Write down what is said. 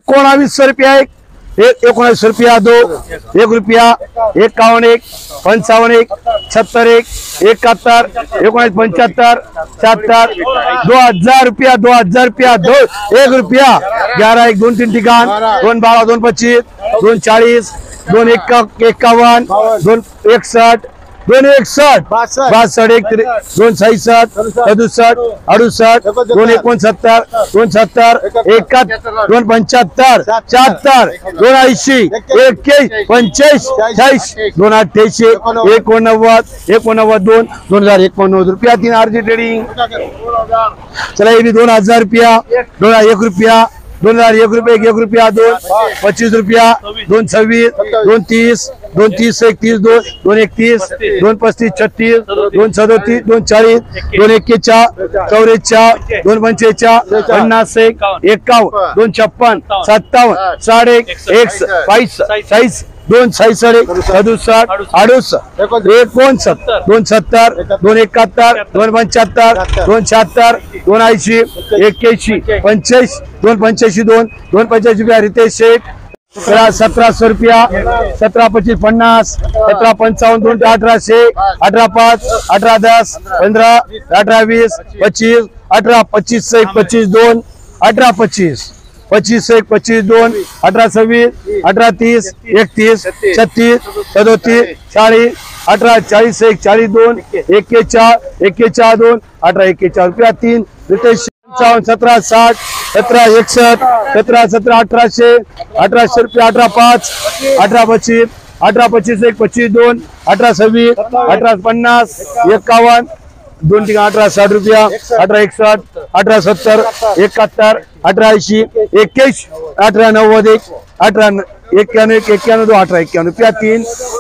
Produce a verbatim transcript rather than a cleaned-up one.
एकोणावीसशे रुपया एक एक एकोणावीस रुपया दो एक रुपया एकावन्न एक पंचावन्न एक छत्तर एक इकहत्तर एकोणावीस पंच्याहत्तर शहात्तर दो हजार रुपया दो हजार रुपया दो एक रुपया ग्यारह एक दोन तीन ठिकाण दोन बारा दोन पच्चीस दोन चाळीस दोन एक एकावन्न दोन एकसठ दोन एकसठ बासष्ट एक दोन सहासष्ट सदुसष्ट अडुसष्ट दोन एकोणसत्तर दोन सत्तर एकाहत्तर दोन पंच्याहत्तर शहात्तर दोन ऐंशी एक्क्याऐंशी पंच्याऐंशी शहाऐंशी दोन अठ्ठ्याऐंशी एकोणनव्वद एकोणनव्वद दोन दोन हजार एकोणनव्वद रुपया तीन आरजी ट्रेडिंग। चला ये भी दोन हजार रुपया दोन एक रुपया दोन हजार एक रुपये एक रुपया दोन पच्चीस रुपया दोन छव्वीस दोन तीस दोन तीस एकतीस दोन दोन एकतीस दोन पस्तीस छत्तीस दोन सदोतीस दोन चाळीस दोन एक्केचाळीस चौवेचाळीस दोन पंचेचाळीस पन्नास एक एकावन्न दोन छप्पन सत्तावन्न साडे एक बाईस चाळीस दोन सहासष्ट सदुसष्ट अडुसष्ट एकोणसत्तर दोन सत्तर दोन एकाहत्तर दोन पंच्याहत्तर दोन शहात्तर दोन ऐंशी एक्क्याऐंशी पंच्याऐंशी दोन पंच्याऐंशी दोन दोन पंच्याऐंशी रुपया रितेश शेख सतराशे रुपया सतरा पच्चीस पन्नास सतरा पंचावन्न दोन अठराशे अठरा पाच अठरा दस पंधरा अठरा वीस पच्चीस अठरा पच्चीस एक पच्चीस दोन अठरा पच्चीस पच्चीस एक पच्चीस दोन अठरा सव्वीस अठरा तीस एकतीस छत्तीस सदोतीस चाळीस अठरा चाळीस एक चाळीस दोन एक्केचाळीस एक्केचाळीस दोन अठरा एक्केचाळीस रुपया तीन रितेश पंचावन्न सतरा साठ सतरा एकसष्ट सतरा सतरा अठराशे अठराशे रुपया अठरा पाच अठरा पच्चीस अठरा पच्चीस एक पच्चीस दोन अठरा सव्वीस अठरा पन्नास एकावन्न दोन ठिकाण अठरा साठ रुपया अठरा एकसष्ट अठरा सत्तर एकाहत्तर अठरा ऐंशी एक्क्याऐंशी अठरा नव्वद एक अठरा एक्क्याण्णव एक एक्क्याण्णव दो अठरा एक्क्याण्णव रुपया तीन